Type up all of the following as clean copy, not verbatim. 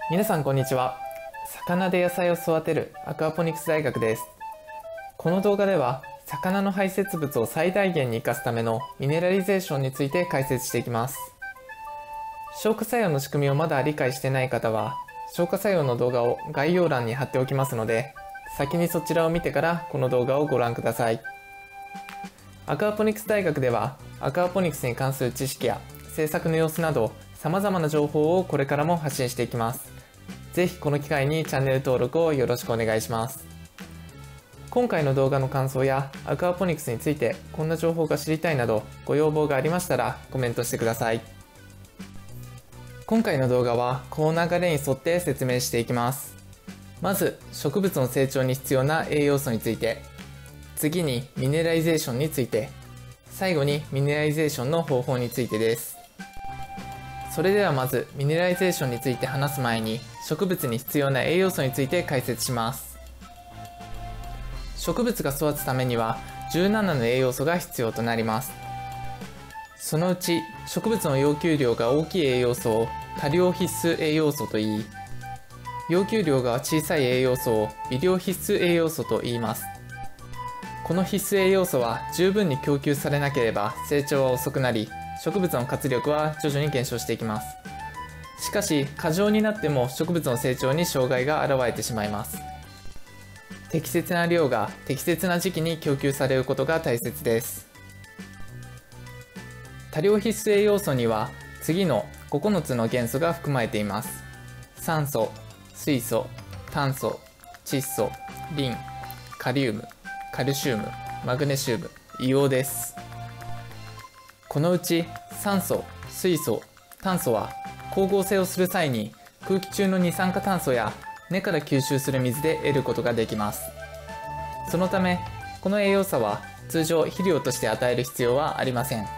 皆さんこんにちは。魚で野菜を育てるアクアポニクス大学です。この動画では魚の排泄物を最大限に生かすためのミネラリゼーションについて解説していきます。消化作用の仕組みをまだ理解していない方は消化作用の動画を概要欄に貼っておきますので、先にそちらを見てからこの動画をご覧ください。アクアポニクス大学ではアクアポニクスに関する知識や制作の様子など様々な情報をこれからも発信していきます。ぜひこの機会にチャンネル登録をよろしくお願いします。今回の動画の感想やアクアポニクスについてこんな情報が知りたいなどご要望がありましたらコメントしてください。今回の動画はこの流れに沿って説明していきます。まず植物の成長に必要な栄養素について、次にミネラリゼーションについて、最後にミネラリゼーションの方法についてです。それではまずミネラリゼーションについて話す前に植物に必要な栄養素について解説します。植物が育つためには17の栄養素が必要となります。そのうち植物の要求量が大きい栄養素を多量必須栄養素と言い、要求量が小さい栄養素を微量必須栄養素と言います。この必須栄養素は十分に供給されなければ成長は遅くなり、植物の活力は徐々に減少していきます。しかし過剰になっても植物の成長に障害が現れてしまいます。適切な量が適切な時期に供給されることが大切です。多量必須栄養素には次の9つの元素が含まれています。酸素、水素、炭素、窒素、リン、カリウム、カルシウム、マグネシウム、硫黄です。このうち酸素、水素、炭素は光合成をする際に空気中の二酸化炭素や根から吸収する水で得ることができます。そのためこの栄養素は通常肥料として与える必要はありません。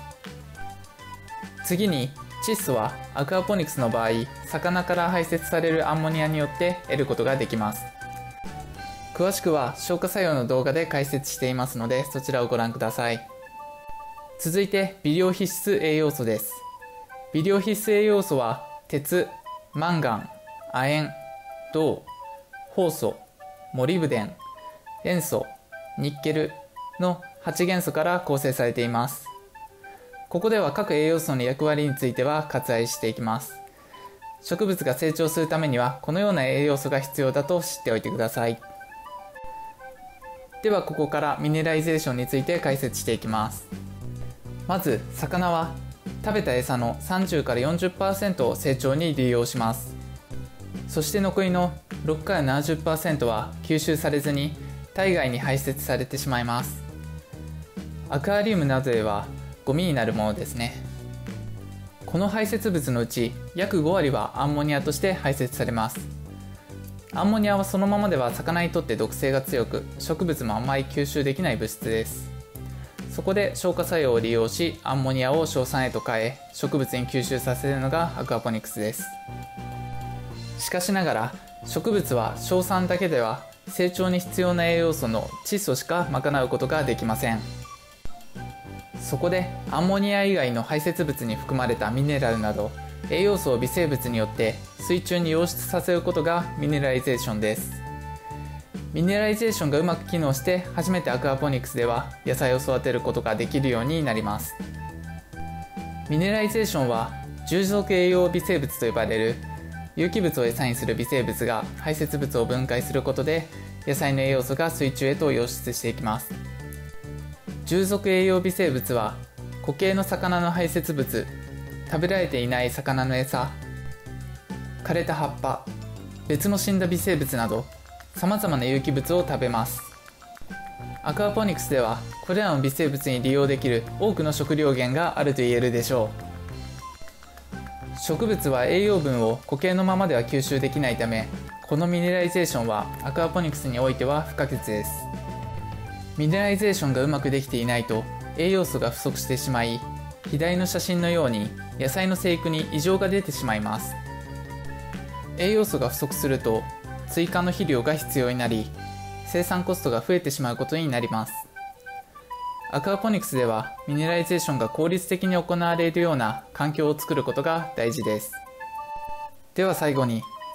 次に窒素はアクアポニクスの場合、魚から排泄されるアンモニアによって得ることができます。詳しくは消化作用の動画で解説していますのでそちらをご覧ください。続いて微量必須栄養素です。微量必須栄養素は鉄、マンガン、亜鉛、銅、ホウ素、モリブデン、塩素、ニッケルの8元素から構成されています。ここでは各栄養素の役割については割愛していきます。植物が成長するためにはこのような栄養素が必要だと知っておいてください。ではここからミネラリゼーションについて解説していきます。まず魚は食べた餌の30から 40% を成長に利用します。そして残りの6から 70% は吸収されずに体外に排泄されてしまいます。アクアリウムなどではゴミになるものですね。この排泄物のうち約5割はアンモニアとして排泄されます。アンモニアはそのままでは魚にとって毒性が強く、植物もあまり吸収できない物質です。そこで消化作用を利用しアンモニアを硝酸へと変え植物に吸収させるのがアクアポニクスです。しかしながら植物は硝酸だけでは成長に必要な栄養素の窒素しか賄うことができません。そこでアンモニア以外の排泄物に含まれたミネラルなど栄養素を微生物によって水中に溶出させることがミネラリゼーションです。ミネラリゼーションがうまく機能して初めてアクアポニクスでは野菜を育てることができるようになります。ミネラリゼーションは従属栄養微生物と呼ばれる有機物を餌にする微生物が排泄物を分解することで野菜の栄養素が水中へと溶出していきます。従属栄養微生物は固形の魚の排泄物、食べられていない魚の餌、枯れた葉っぱ、別の死んだ微生物などさまざまな有機物を食べます。アクアポニクスではこれらの微生物に利用できる多くの食料源があると言えるでしょう。植物は栄養分を固形のままでは吸収できないため、このミネラリゼーションはアクアポニクスにおいては不可欠です。ミネラリゼーションがうまくできていないと栄養素が不足してしまい、左の写真のように野菜の生育に異常が出てしまいます。栄養素が不足すると追加の肥料が必要になり、生産コストが増えてしまうことになります。アクアポニクスではミネラリゼーションが効率的に行われるような環境を作ることが大事です。では最後に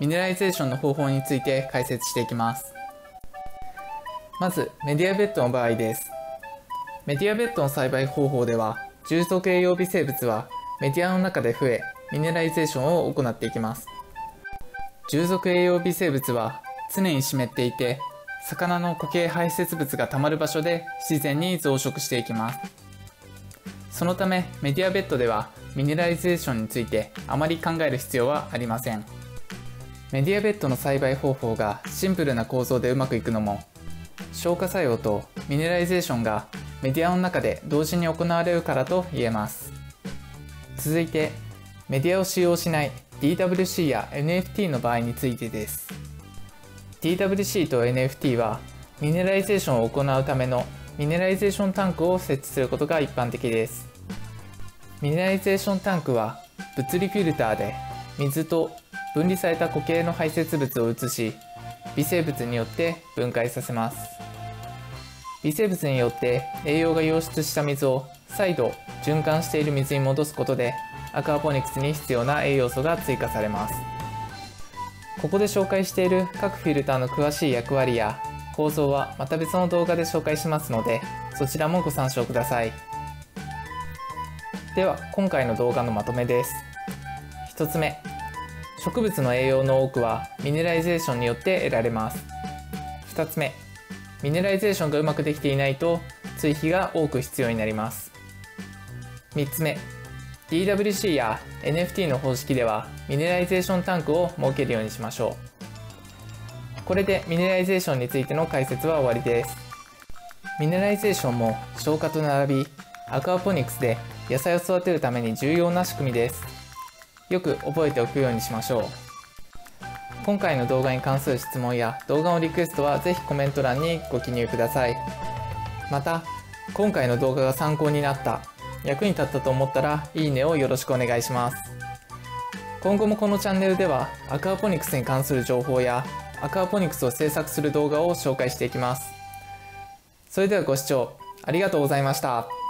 ミネラリゼーションの方法について解説していきます。まずメディアベッドの場合です。メディアベッドの栽培方法では、従属栄養微生物はメディアの中で増え、ミネラリゼーションを行っていきます。従属栄養微生物は常に湿っていて、魚の固形排泄物がたまる場所で自然に増殖していきます。そのためメディアベッドではミネラリゼーションについてあまり考える必要はありません。メディアベッドの栽培方法がシンプルな構造でうまくいくのも、消化作用とミネラリゼーションがメディアの中で同時に行われるからと言えます。続いてメディアを使用しない DWC や NFT の場合についてです。 DWC と NFT はミネラリゼーションを行うためのミネラリゼーションタンクを設置することが一般的です。ミネラリゼーションタンクは物理フィルターで水と分離された固形の排泄物を移し、微生物によって分解させます。微生物によって栄養が溶出した水を再度循環している水に戻すことで、アクアポニクスに必要な栄養素が追加されます。ここで紹介している各フィルターの詳しい役割や構造はまた別の動画で紹介しますので、そちらもご参照ください。では今回の動画のまとめです。1つ目、植物の栄養の多くはミネラリゼーションによって得られます。2つ目、ミネラリゼーションがうまくできていないと追肥が多く必要になります。3つ目、DWC や NFT の方式ではミネラリゼーションタンクを設けるようにしましょう。これでミネラリゼーションについての解説は終わりです。ミネラリゼーションも消化と並び、アクアポニクスで野菜を育てるために重要な仕組みです。よく覚えておくようにしましょう。今回の動画に関する質問や動画のリクエストはぜひコメント欄にご記入ください。また、今回の動画が参考になった、役に立ったと思ったらいいねをよろしくお願いします。今後もこのチャンネルではアクアポニクスに関する情報やアクアポニクスを制作する動画を紹介していきます。それではご視聴ありがとうございました。